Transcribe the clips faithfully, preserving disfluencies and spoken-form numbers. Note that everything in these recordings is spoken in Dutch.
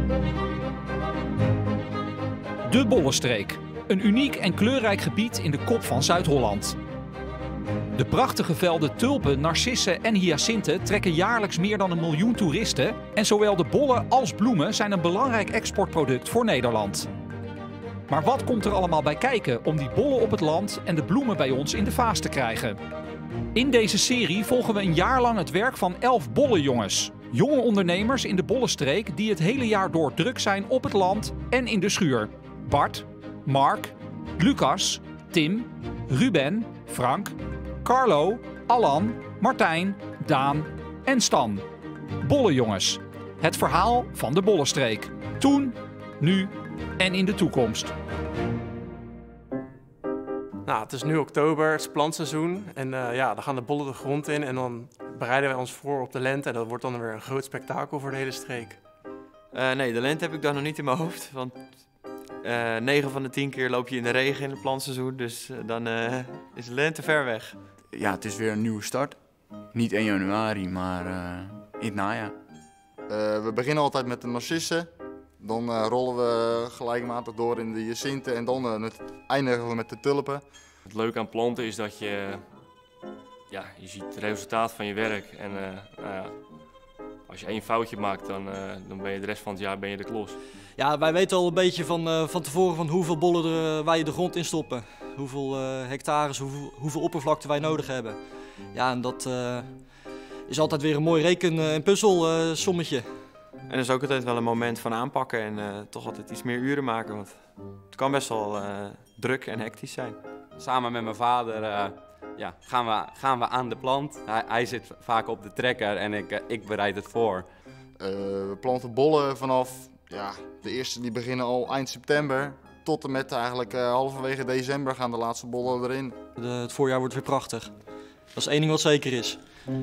De Bollenstreek. Een uniek en kleurrijk gebied in de kop van Zuid-Holland. De prachtige velden tulpen, narcissen en hyacinten trekken jaarlijks meer dan een miljoen toeristen. En zowel de bollen als bloemen zijn een belangrijk exportproduct voor Nederland. Maar wat komt er allemaal bij kijken om die bollen op het land en de bloemen bij ons in de vaas te krijgen? In deze serie volgen we een jaar lang het werk van elf bollenjongens. Jonge ondernemers in de Bollenstreek die het hele jaar door druk zijn op het land en in de schuur. Bart, Mark, Lucas, Tim, Ruben, Frank, Carlo, Allan, Martijn, Daan en Stan. Bollenjongens. Het verhaal van de Bollenstreek. Toen, nu en in de toekomst. Nou, het is nu oktober, het is plantseizoen en uh, ja, dan gaan de bollen de grond in en dan bereiden wij ons voor op de lente en dat wordt dan weer een groot spektakel voor de hele streek. Uh, nee, de lente heb ik dan nog niet in mijn hoofd, want uh, negen van de tien keer loop je in de regen in het plantseizoen, dus uh, dan uh, is de lente ver weg. Ja, het is weer een nieuwe start. Niet één januari, maar uh, in het najaar. Uh, we beginnen altijd met de narcissen. Dan uh, rollen we gelijkmatig door in de hyacinten en dan uh, eindigen we met de tulpen. Het leuke aan planten is dat je, ja, je ziet het resultaat van je werk. En uh, nou ja, als je één foutje maakt, dan, uh, dan ben je de rest van het jaar ben je de klos. Ja, wij weten al een beetje van, uh, van tevoren van hoeveel bollen er, uh, wij de grond in stoppen. Hoeveel uh, hectares, hoeveel, hoeveel oppervlakte wij nodig hebben. Ja, en dat uh, is altijd weer een mooi reken- en puzzelsommetje. En er is ook altijd wel een moment van aanpakken en uh, toch altijd iets meer uren maken, want het kan best wel uh, druk en hectisch zijn. Samen met mijn vader uh, ja, gaan, we, gaan we aan de plant. Hij, hij zit vaak op de trekker en ik, uh, ik bereid het voor. Uh, we planten bollen vanaf, ja, de eerste die beginnen al eind september. Tot en met eigenlijk uh, halverwege december gaan de laatste bollen erin. De, het voorjaar wordt weer prachtig. Dat is één ding wat zeker is.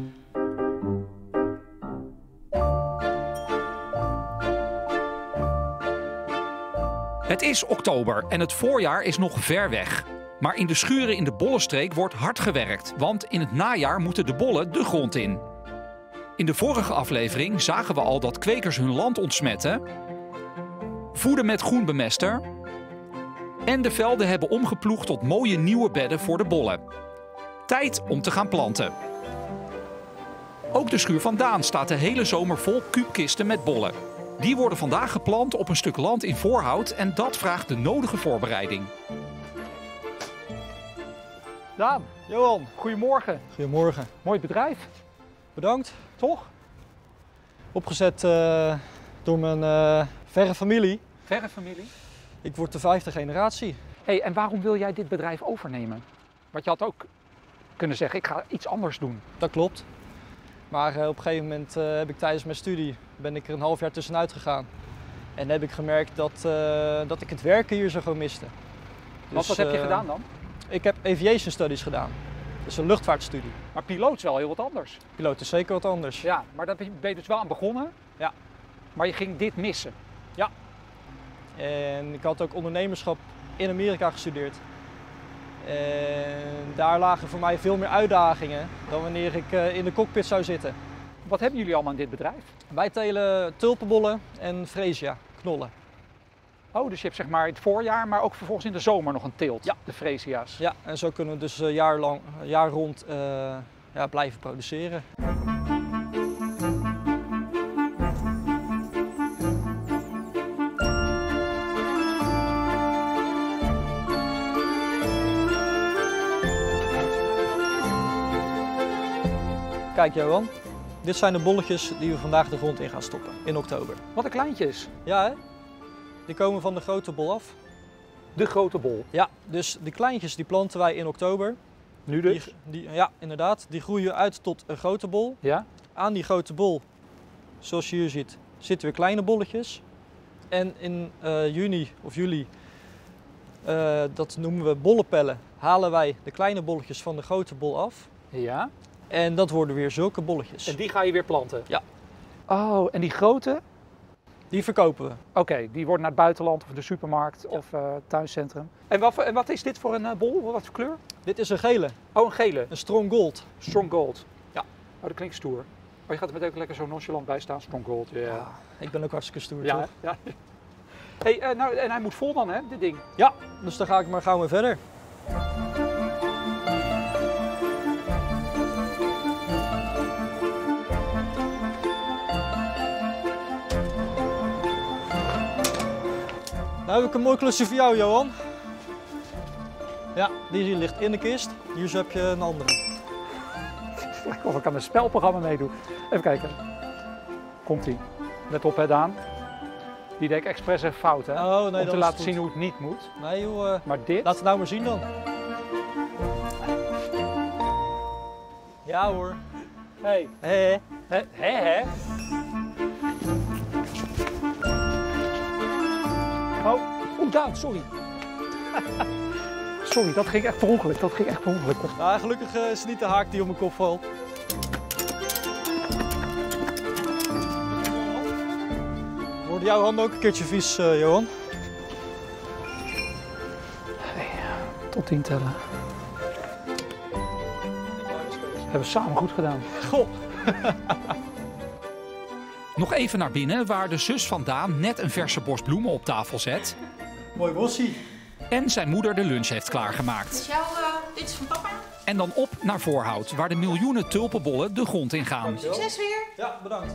Het is oktober en het voorjaar is nog ver weg. Maar in de schuren in de Bollenstreek wordt hard gewerkt, want in het najaar moeten de bollen de grond in. In de vorige aflevering zagen we al dat kwekers hun land ontsmetten, voeden met groenbemester en de velden hebben omgeploegd tot mooie nieuwe bedden voor de bollen. Tijd om te gaan planten. Ook de schuur van Daan staat de hele zomer vol kuubkisten met bollen. Die worden vandaag geplant op een stuk land in Voorhout en dat vraagt de nodige voorbereiding. Daan, Johan, goedemorgen. Goedemorgen. Mooi bedrijf. Bedankt. Toch? Opgezet uh, door mijn uh, verre familie. Verre familie? Ik word de vijfde generatie. Hey, en waarom wil jij dit bedrijf overnemen? Want je had ook kunnen zeggen, ik ga iets anders doen. Dat klopt. Maar uh, op een gegeven moment uh, heb ik tijdens mijn studie ben ik er een half jaar tussenuit gegaan. En heb ik gemerkt dat, uh, dat ik het werken hier zo gewoon miste. Dus, wat, wat heb je uh, gedaan dan? Ik heb aviation studies gedaan. Dat is een luchtvaartstudie. Maar piloot is wel heel wat anders. Piloot is zeker wat anders. Ja, maar daar ben je dus wel aan begonnen. Ja. Maar je ging dit missen. Ja. En ik had ook ondernemerschap in Amerika gestudeerd. En daar lagen voor mij veel meer uitdagingen dan wanneer ik uh, in de cockpit zou zitten. Wat hebben jullie allemaal in dit bedrijf? Wij telen tulpenbollen en freesia, knollen. Oh, dus je hebt zeg maar in het voorjaar, maar ook vervolgens in de zomer nog een teelt, ja. De freesia's. Ja, en zo kunnen we dus uh, jaar, lang, jaar rond uh, ja, blijven produceren. Kijk Johan, dit zijn de bolletjes die we vandaag de grond in gaan stoppen in oktober. Wat een kleintjes. Ja hè? Die komen van de grote bol af. De grote bol? Ja, dus die kleintjes die planten wij in oktober. Nu dus? Die, die, ja, inderdaad. Die groeien uit tot een grote bol. Ja? Aan die grote bol, zoals je hier ziet, zitten weer kleine bolletjes. En in uh, juni of juli, uh, dat noemen we bollenpellen, halen wij de kleine bolletjes van de grote bol af. Ja? En dat worden weer zulke bolletjes. En die ga je weer planten? Ja. Oh, en die grote? Die verkopen we. Oké, okay, die worden naar het buitenland of de supermarkt ja. of uh, tuincentrum. En wat, en wat is dit voor een uh, bol? Wat voor kleur? Dit is een gele. Oh, een gele. Een strong gold. Strong gold. Ja. Oh, dat klinkt stoer. Oké, je gaat er meteen ook lekker zo nonchalant bij staan. Strong Gold, ja. Ja, ik ben ook hartstikke stoer, Ja, toch? ja. Hey, uh, nou, en hij moet vol dan, hè, dit ding? Ja, dus dan ga ik maar gauw weer verder. Nou heb ik een mooi klusje voor jou, Johan. Ja, die hier ligt in de kist. Hier zo heb je een andere. Lijkt of ik aan een spelprogramma meedoe. Even kijken. Komt-ie. Let op, hè, Daan. Die deed ik expres even fout, hè? Oh, nee, om dat te is laten goed. zien hoe het niet moet. Nee joh, uh, Maar dit... laat het nou maar zien dan. Ja hoor. Hey. Hé. Hè, hè, hè? Oh, oh Daan, sorry. Sorry, dat ging echt per ongeluk. Dat ging echt per ongeluk. Nou, gelukkig uh, is het niet de haak die op mijn kop valt. Worden jouw handen ook een keertje vies, uh, Johan? Hey, tot tien tellen. Hebben we samen goed gedaan. Goh. Nog even naar binnen, waar de zus van Daan net een verse borst bloemen op tafel zet. Mooi bossie. En zijn moeder de lunch heeft klaargemaakt. Dus jou, uh, dit is van papa. En dan op naar Voorhout, waar de miljoenen tulpenbollen de grond in gaan. Succes weer. Ja, bedankt.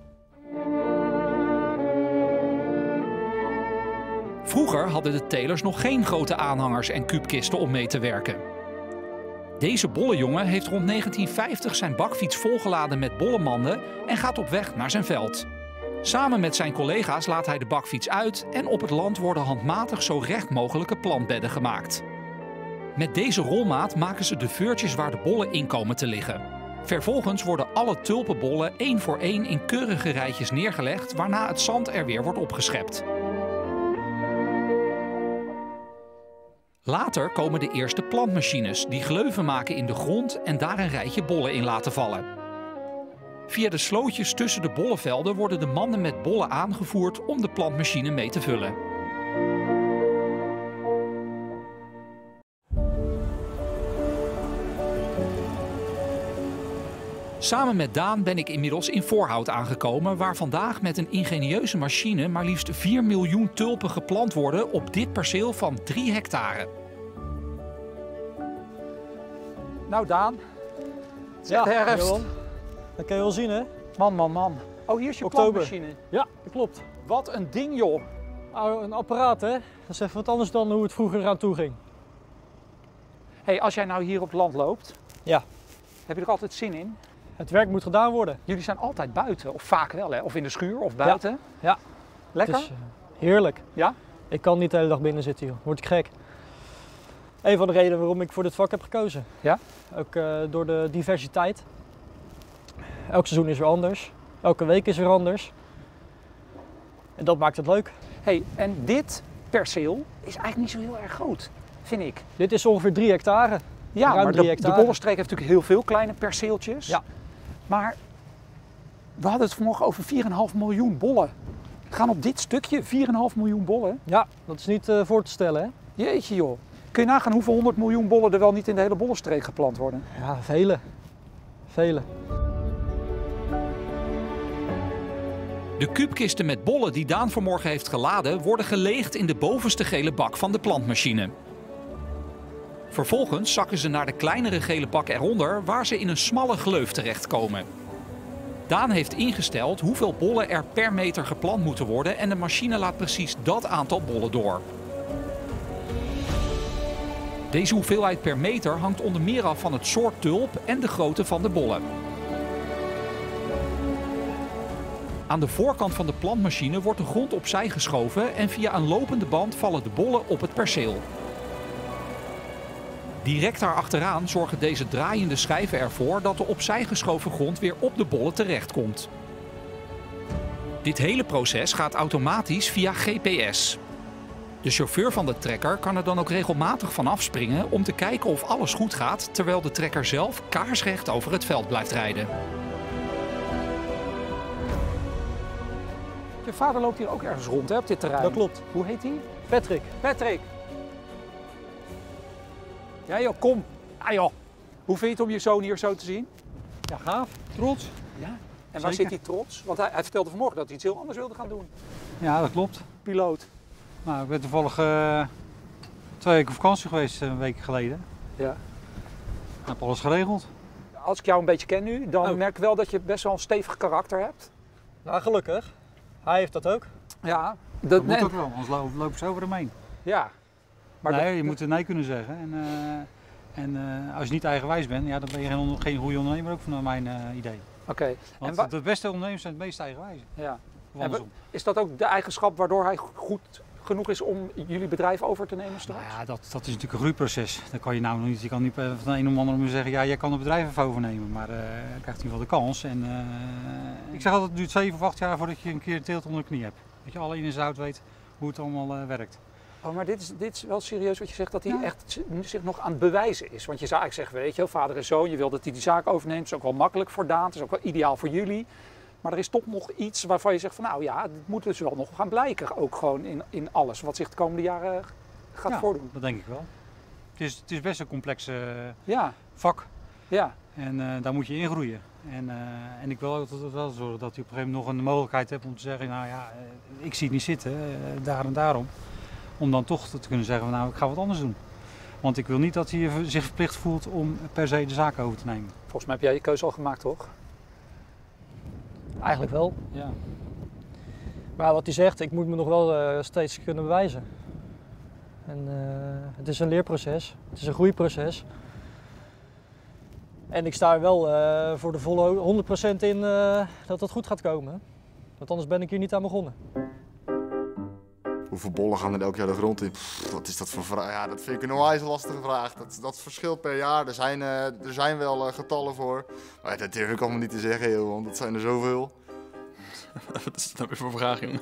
Vroeger hadden de telers nog geen grote aanhangers en kuubkisten om mee te werken. Deze bollenjongen heeft rond negentien vijftig zijn bakfiets volgeladen met bollenmanden en gaat op weg naar zijn veld. Samen met zijn collega's laat hij de bakfiets uit en op het land worden handmatig zo recht mogelijke plantbedden gemaakt. Met deze rolmaat maken ze de veurtjes waar de bollen in komen te liggen. Vervolgens worden alle tulpenbollen één voor één in keurige rijtjes neergelegd, waarna het zand er weer wordt opgeschept. Later komen de eerste plantmachines die gleuven maken in de grond en daar een rijtje bollen in laten vallen. Via de slootjes tussen de bollenvelden worden de manden met bollen aangevoerd om de plantmachine mee te vullen. Samen met Daan ben ik inmiddels in Voorhout aangekomen, waar vandaag met een ingenieuze machine maar liefst vier miljoen tulpen geplant worden op dit perceel van drie hectare. Nou Daan, het is echt Ja, herfst. Johan. Dat kan je wel zien, hè? Man, man, man. Oh, hier is je Oktober. plantmachine. Ja, dat klopt. Wat een ding, joh. Nou, een apparaat, hè? Dat is even wat anders dan hoe het vroeger eraan toe ging. Hey, als jij nou hier op het land loopt, Ja. heb je er altijd zin in? Het werk moet gedaan worden. Jullie zijn altijd buiten, of vaak wel, hè? Of in de schuur, of buiten. Ja. Lekker? Het is uh, heerlijk. Ja? Ik kan niet de hele dag binnen zitten, joh. Word ik gek. Een van de redenen waarom ik voor dit vak heb gekozen. Ja? Ook uh, door de diversiteit. Elk seizoen is weer anders. Elke week is weer anders. En dat maakt het leuk. Hey, en dit perceel is eigenlijk niet zo heel erg groot, vind ik. Dit is ongeveer drie hectare. Ja, Ruim maar drie de, de hectare. Bollenstreek heeft natuurlijk heel veel kleine perceeltjes. Ja. Maar we hadden het vanmorgen over vier komma vijf miljoen bollen. Gaan op dit stukje vier komma vijf miljoen bollen. Ja, dat is niet uh, voor te stellen, hè? Jeetje joh. Kun je nagaan hoeveel honderd miljoen bollen er wel niet in de hele Bollenstreek geplant worden? Ja, vele. Vele. De kuubkisten met bollen die Daan vanmorgen heeft geladen worden geleegd in de bovenste gele bak van de plantmachine. Vervolgens zakken ze naar de kleinere gele bak eronder, waar ze in een smalle gleuf terechtkomen. Daan heeft ingesteld hoeveel bollen er per meter geplant moeten worden en de machine laat precies dat aantal bollen door. Deze hoeveelheid per meter hangt onder meer af van het soort tulp en de grootte van de bollen. Aan de voorkant van de plantmachine wordt de grond opzij geschoven en via een lopende band vallen de bollen op het perceel. Direct daarachteraan zorgen deze draaiende schijven ervoor dat de opzij geschoven grond weer op de bollen terechtkomt. Dit hele proces gaat automatisch via G P S. De chauffeur van de trekker kan er dan ook regelmatig van afspringen om te kijken of alles goed gaat, terwijl de trekker zelf kaarsrecht over het veld blijft rijden. Je vader loopt hier ook ergens rond, hè, op dit terrein. Dat klopt. Hoe heet hij? Patrick. Patrick. Ja joh, kom. Ah joh. Hoe vind je het om je zoon hier zo te zien? Ja, gaaf. Trots. Ja. En waar Zeker. zit hij trots? Want hij, hij vertelde vanmorgen dat hij iets heel anders wilde gaan doen. Ja, dat klopt. Piloot. Nou, ik ben toevallig uh, twee weken op vakantie geweest, een week geleden. Ja. Ik heb alles geregeld. Als ik jou een beetje ken nu, dan Oh. merk ik wel dat je best wel een stevig karakter hebt. Nou, gelukkig. Hij heeft dat ook. Ja. Dat, Dat, moet nee, ook wel, anders lopen loop ze over hem heen. Ja. Maar nee, dat- je moet er nee kunnen zeggen. En, uh, en uh, als je niet eigenwijs bent, ja, dan ben je geen, geen goede ondernemer, ook van mijn uh, idee. Oké. Okay. Want wa- de beste ondernemers zijn het meest eigenwijze. Ja. Of andersom. Is dat ook de eigenschap waardoor hij goed genoeg is om jullie bedrijf over te nemen straks? Nou ja, dat, dat is natuurlijk een groeiproces. Dan kan je nou nog niet, je kan niet van de een of andere manier zeggen, ja, jij kan het bedrijf even overnemen, maar uh, dan krijgt hij wel de kans. En, uh, ik zeg altijd, het duurt zeven of acht jaar voordat je een keer een teelt onder de knie hebt. Dat je alle in en zout weet hoe het allemaal uh, werkt. Oh, maar dit is, dit is wel serieus wat je zegt, dat hij Ja. echt zich nog aan het bewijzen is. Want je zou eigenlijk zeggen, weet je, vader en zoon, je wil dat hij die zaak overneemt. Dat is ook wel makkelijk voor Daan, het is ook wel ideaal voor jullie. Maar er is toch nog iets waarvan je zegt van, nou ja, dit moet dus wel nog gaan blijken. Ook gewoon in, in alles wat zich de komende jaren gaat ja, voordoen. Dat denk ik wel. Het is, het is best een complex uh, ja. vak. Ja. En uh, daar moet je in groeien. En, uh, en ik wil altijd wel zorgen dat je op een gegeven moment nog een mogelijkheid hebt om te zeggen, nou ja, uh, ik zie het niet zitten, uh, daar en daarom. Om dan toch te kunnen zeggen, van, nou ik ga wat anders doen. Want ik wil niet dat hij zich verplicht voelt om per se de zaak over te nemen. Volgens mij heb jij je keuze al gemaakt, toch? Eigenlijk wel. Ja. Maar wat hij zegt, ik moet me nog wel uh, steeds kunnen bewijzen. En uh, het is een leerproces, het is een groeiproces. En ik sta er wel uh, voor de volle honderd procent in uh, dat het goed gaat komen. Want anders ben ik hier niet aan begonnen. Hoeveel bollen gaan er elk jaar de grond in? Pff, wat is dat voor vraag? Ja, dat vind ik een onwijs lastige vraag. Dat, dat verschilt per jaar. Er zijn, uh, er zijn wel uh, getallen voor. Maar dat durf ik allemaal niet te zeggen, joh, want dat zijn er zoveel. Wat is dat nou weer voor vraag, jongen?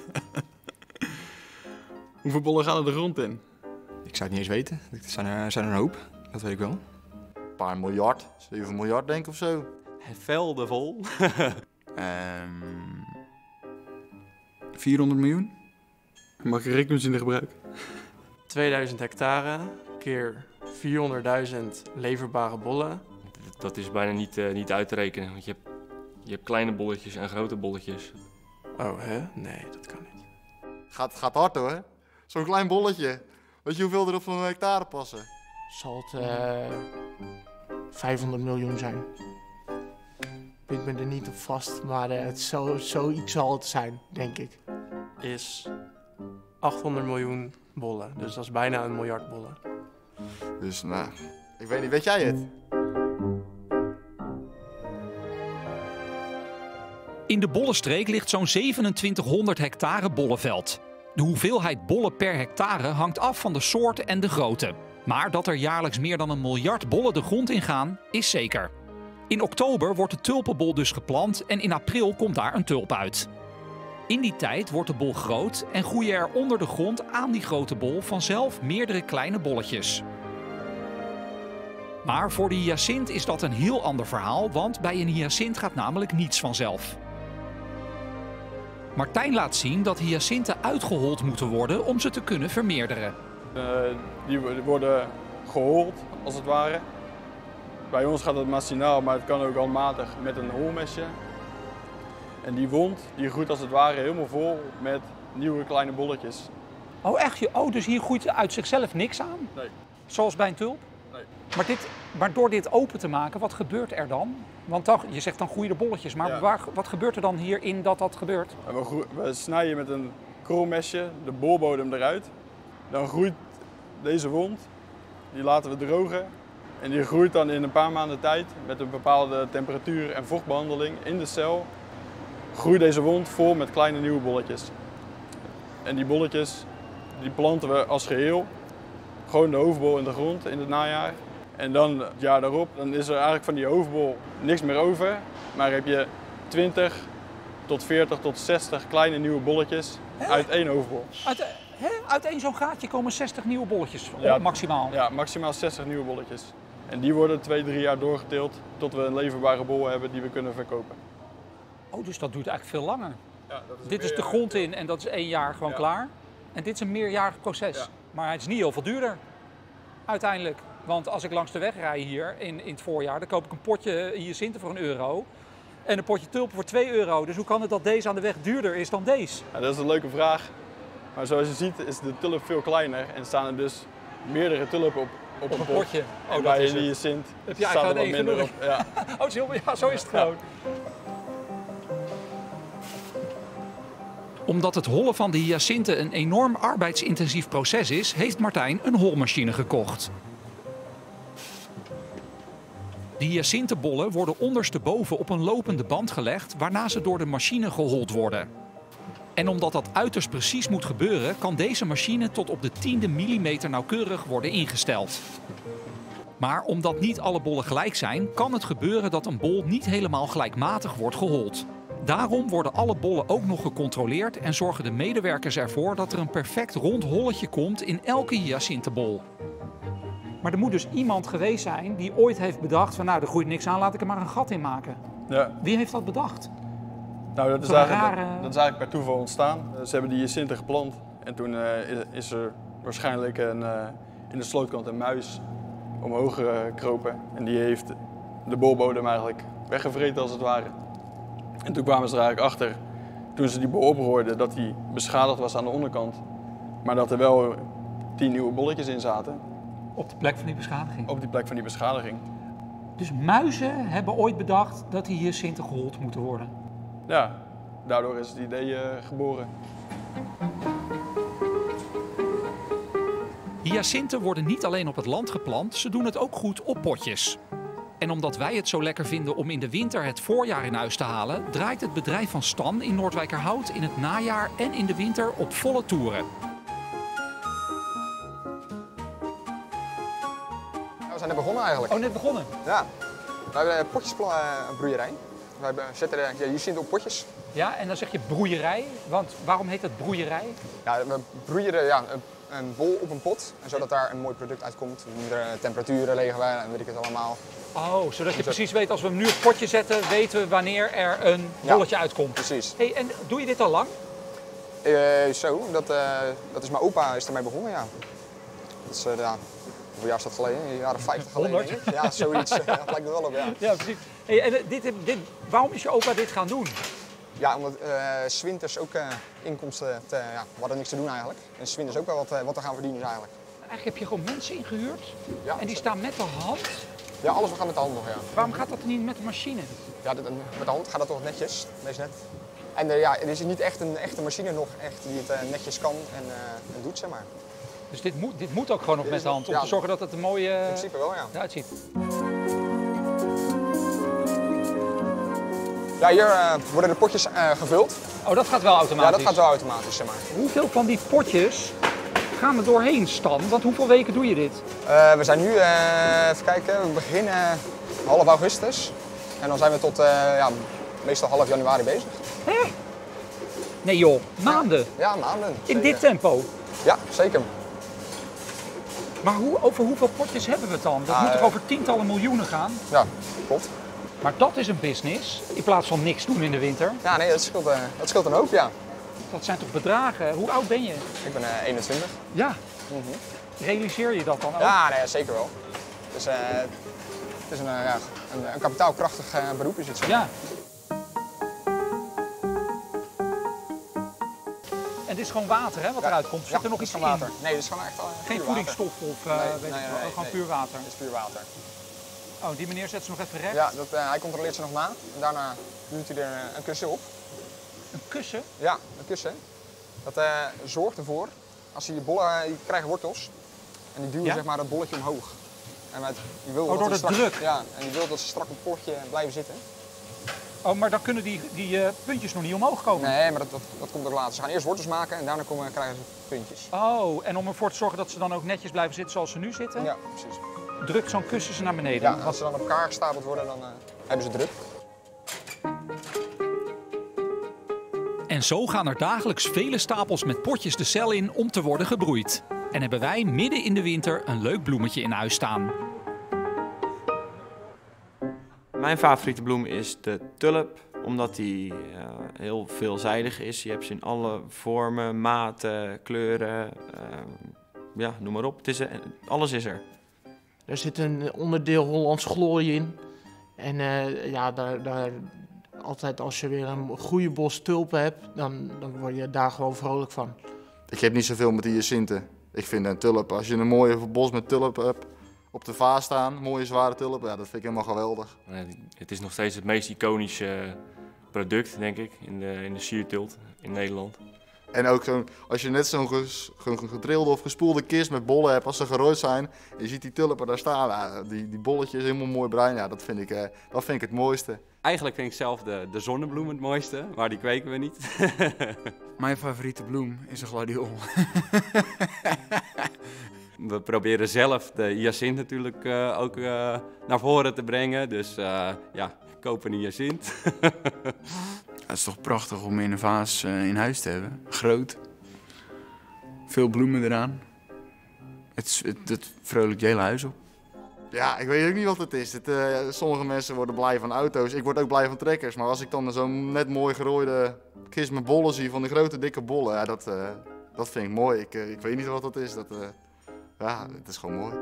Hoeveel bollen gaan er de grond in? Ik zou het niet eens weten. Het zijn er, zijn er een hoop, dat weet ik wel. Een paar miljard, zeven miljard denk ik of zo. Velden vol. um, vierhonderd miljoen? Mag ik rekenmachine gebruiken? tweeduizend hectare keer vierhonderdduizend leverbare bollen. Dat is bijna niet, uh, niet uit te rekenen, want je hebt, je hebt kleine bolletjes en grote bolletjes. Oh, hè? Nee, dat kan niet. Gaat, gaat hard hoor. Zo'n klein bolletje. Weet je hoeveel er op zo'n hectare passen? Zal het uh, vijfhonderd miljoen zijn. Ik ben er niet op vast, maar uh, het zo, zoiets zal het zijn, denk ik. Is achthonderd miljoen bollen. Dus dat is bijna een miljard bollen. Dus nou, ik weet niet, weet jij het? In de Bollenstreek ligt zo'n zevenentwintighonderd hectare bollenveld. De hoeveelheid bollen per hectare hangt af van de soort en de grootte. Maar dat er jaarlijks meer dan een miljard bollen de grond ingaan, is zeker. In oktober wordt de tulpenbol dus geplant en in april komt daar een tulp uit. In die tijd wordt de bol groot en groeien er onder de grond aan die grote bol vanzelf meerdere kleine bolletjes. Maar voor de hyacint is dat een heel ander verhaal, want bij een hyacint gaat namelijk niets vanzelf. Martijn laat zien dat hyacinten uitgehold moeten worden om ze te kunnen vermeerderen. Uh, die worden gehold, als het ware. Bij ons gaat het machinaal, maar het kan ook handmatig met een holmesje. En die wond die groeit als het ware helemaal vol met nieuwe kleine bolletjes. Oh echt? Oh, dus hier groeit uit zichzelf niks aan? Nee. Zoals bij een tulp? Nee. Maar, dit, maar door dit open te maken, wat gebeurt er dan? Want dan, je zegt dan groeien de bolletjes, maar Ja. waar, wat gebeurt er dan hierin dat dat gebeurt? En we, groe- we snijden met een krolmesje de bolbodem eruit. Dan groeit deze wond, die laten we drogen. En die groeit dan in een paar maanden tijd met een bepaalde temperatuur- en vochtbehandeling in de cel. Groeit deze wond vol met kleine nieuwe bolletjes. En die bolletjes die planten we als geheel. Gewoon de hoofdbol in de grond in het najaar. En dan het jaar daarop, dan is er eigenlijk van die hoofdbol niks meer over. Maar heb je twintig tot veertig tot zestig kleine nieuwe bolletjes uit één hoofdbol. Uit, hè? Uit één zo'n gaatje komen zestig nieuwe bolletjes, Ja. op maximaal. Ja, maximaal zestig nieuwe bolletjes. En die worden twee, drie jaar doorgeteeld tot we een leverbare bol hebben die we kunnen verkopen. Oh, dus dat duurt eigenlijk veel langer. Ja, dat is Dit is de grond in en dat is één jaar gewoon Ja. klaar. En dit is een meerjarig proces. Ja. Maar het is niet heel veel duurder, uiteindelijk. Want als ik langs de weg rij hier in, in het voorjaar, dan koop ik een potje hyacinten voor een euro. En een potje tulpen voor twee euro. Dus hoe kan het dat deze aan de weg duurder is dan deze? Ja, dat is een leuke vraag. Maar zoals je ziet is de tulp veel kleiner en staan er dus meerdere tulpen op, op, Op een een pot. potje. Oh, en dat bij is een het. hyacint Heb je staan er eigenlijk wat één minder op. genoeg? Ja. Oh, zo, ja, zo is het gewoon. Omdat het hollen van de hyacinten een enorm arbeidsintensief proces is, heeft Martijn een holmachine gekocht. De hyacintenbollen worden ondersteboven op een lopende band gelegd, waarna ze door de machine gehold worden. En omdat dat uiterst precies moet gebeuren, kan deze machine tot op de tiende millimeter nauwkeurig worden ingesteld. Maar omdat niet alle bollen gelijk zijn, kan het gebeuren dat een bol niet helemaal gelijkmatig wordt gehold. Daarom worden alle bollen ook nog gecontroleerd en zorgen de medewerkers ervoor dat er een perfect rond holletje komt in elke hyacintenbol. Maar er moet dus iemand geweest zijn die ooit heeft bedacht van nou, er groeit niks aan, laat ik er maar een gat in maken. Ja. Wie heeft dat bedacht? Nou, dat is, Zo'n eigenlijk, rare- dat is eigenlijk per toeval ontstaan. Ze hebben die hyacinten geplant en toen uh, is er waarschijnlijk een, uh, in de slootkant een muis omhoog gekropen. En die heeft de bolbodem eigenlijk weggevreten als het ware. En toen kwamen ze er eigenlijk achter, toen ze die bol oproerden, dat die beschadigd was aan de onderkant. Maar dat er wel tien nieuwe bolletjes in zaten. Op de plek van die beschadiging? Op die plek van die beschadiging. Dus muizen hebben ooit bedacht dat die hyacinten gehold moeten worden. Ja, daardoor is het idee uh, geboren. Hyacinten worden niet alleen op het land geplant, ze doen het ook goed op potjes. En omdat wij het zo lekker vinden om in de winter het voorjaar in huis te halen, draait het bedrijf van Stan in Noordwijkerhout in het najaar en in de winter op volle toeren. We zijn net begonnen eigenlijk. Oh, net begonnen? Ja. We hebben een potjesbroeierij. We hebben, zetten de ja, hyacinten op potjes. Ja, en dan zeg je broeierij. Want waarom heet het broeierij? Ja, we broeieren ja, een, een bol op een pot, en zodat daar een mooi product uitkomt. Mindere temperaturen leggen we en weet ik het allemaal. Oh, zodat je precies weet, als we hem nu op het potje zetten, weten we wanneer er een bolletje ja, uitkomt. Precies. Hey, en doe je dit al lang? Uh, zo, dat, uh, dat is mijn opa is ermee begonnen, ja. Dat is, uh, ja, hoeveel jaar is dat geleden? In de jaren vijftig geleden, denk ik. Ja, zoiets. Dat lijkt me wel op, ja. Ja, precies. Hey, en dit, dit, waarom is je opa dit gaan doen? Ja, omdat uh, 's winters ook uh, inkomsten, te, ja, we hadden niks te doen eigenlijk. En 's winters ook wel wat, uh, wat te gaan verdienen is eigenlijk. Eigenlijk heb je gewoon mensen ingehuurd ja, en die staan met de hand. Ja, alles gaat met de hand nog, ja. Waarom gaat dat niet met de machine? Ja, met de hand gaat dat toch netjes, wees net. En uh, ja, er is niet echt een echte machine nog echt die het uh, netjes kan en, uh, en doet, zeg maar. Dus dit moet, dit moet ook gewoon nog dit met de hand, om ja, te zorgen dat het een mooie in principe wel, ja. eruit ziet. Ja, hier uh, worden de potjes uh, gevuld. Oh, dat gaat wel automatisch? Ja, dat gaat wel automatisch, zeg maar. Hoeveel van die potjes gaan er doorheen, Stan? Want hoeveel weken doe je dit? Uh, we zijn nu, uh, even kijken, we beginnen half augustus. En dan zijn we tot uh, ja, meestal half januari bezig. Hé? Nee joh, maanden? Ja, ja maanden. In zeker. dit tempo? Ja, zeker. Maar hoe, over hoeveel potjes hebben we het dan? Dat uh, moet toch over tientallen miljoenen gaan? Ja, klopt. Maar dat is een business, in plaats van niks doen in de winter. Ja, nee, dat scheelt, uh, dat scheelt een hoop, ja. Dat zijn toch bedragen? Hoe oud ben je? Ik ben uh, eenentwintig. Ja. Mm-hmm. Realiseer je dat dan ook? Ja, nee, zeker wel. Dus, uh, het is een, uh, ja, een, een kapitaalkrachtig uh, beroep is het zo. Ja. En dit is gewoon water, hè, wat ja. eruit komt? Zit ja, er nog iets is gewoon water. in? Nee, dit is gewoon echt uh, geen voedingsstof of uh, nee, weet nee, je nee, wel, nee, gewoon nee. puur water? Dit is puur water. Oh, die meneer zet ze nog even recht? Ja, dat, uh, hij controleert ze nog na. En daarna duwt hij er een kussen op. Een kussen? Ja, een kussen. Dat uh, zorgt ervoor, als je die bollen, die krijgen wortels. En die duwen ja? zeg maar dat bolletje omhoog. En met, die wil oh, dat door de strak, druk? Ja, en die wil dat ze strak op het potje blijven zitten. Oh, maar dan kunnen die, die uh, puntjes nog niet omhoog komen? Nee, maar dat, dat, dat komt ook later. Ze gaan eerst wortels maken en daarna komen, krijgen ze puntjes. Oh, en om ervoor te zorgen dat ze dan ook netjes blijven zitten zoals ze nu zitten? Ja, precies. Drukt zo'n kussen ze naar beneden? Ja, als ze dan op elkaar gestapeld worden, dan uh, hebben ze druk. En zo gaan er dagelijks vele stapels met potjes de cel in om te worden gebroeid. En hebben wij midden in de winter een leuk bloemetje in huis staan. Mijn favoriete bloem is de tulp, omdat die uh, heel veelzijdig is. Je hebt ze in alle vormen, maten, kleuren, uh, ja, noem maar op. Het is, uh, alles is er. Er zit een onderdeel Hollands glorie in. En uh, ja, daar, daar Altijd als je weer een goede bos tulpen hebt, dan, dan word je daar gewoon vrolijk van. Ik heb niet zoveel met hyacinten. Ik vind een tulp, als je een mooie bos met tulp hebt op de vaas staan, mooie zware tulp, ja, dat vind ik helemaal geweldig. Het is nog steeds het meest iconische product, denk ik, in de, in de sierteelt in Nederland. En ook zo'n, als je net zo'n gedrilde of gespoelde kist met bollen hebt, als ze gerooid zijn, en je ziet die tulpen daar staan, ja, die, die bolletjes helemaal mooi bruin, ja, dat vind ik, eh, dat vind ik het mooiste. Eigenlijk vind ik zelf de, de zonnebloem het mooiste, maar die kweken we niet. Mijn favoriete bloem is een gladiool. We proberen zelf de hyacint natuurlijk uh, ook uh, naar voren te brengen, dus uh, ja, koop een hyacint. Het is toch prachtig om in een vaas uh, in huis te hebben. Groot. Veel bloemen eraan. Het, het, het vrolijkt je hele huis op. Ja, ik weet ook niet wat het is. Het, uh, sommige mensen worden blij van auto's. Ik word ook blij van trekkers. Maar als ik dan zo'n net mooi gerooide kist met bollen zie, van die grote dikke bollen, ja, dat, uh, dat vind ik mooi. Ik, uh, ik weet niet wat dat is. Dat, uh, ja, het is gewoon mooi.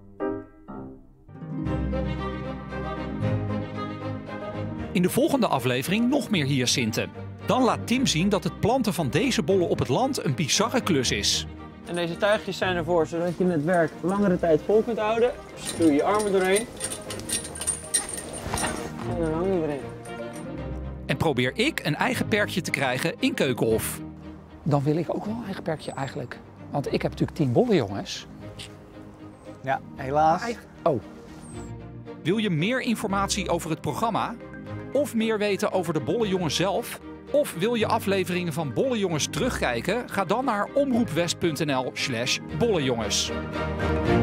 In de volgende aflevering nog meer hyacinten. Dan laat Tim zien dat het planten van deze bollen op het land een bizarre klus is. En deze tuigjes zijn ervoor zodat je het werk langere tijd vol kunt houden. Stuur je armen doorheen. En dan hang je erin. En probeer ik een eigen perkje te krijgen in Keukenhof. Dan wil ik ook wel een eigen perkje eigenlijk. Want ik heb natuurlijk tien bollen, jongens. Ja, helaas. Oh. Wil je meer informatie over het programma? Of meer weten over de Bollenjongens zelf? Of wil je afleveringen van Bollenjongens terugkijken? Ga dan naar omroepwest punt n l slash bollenjongens.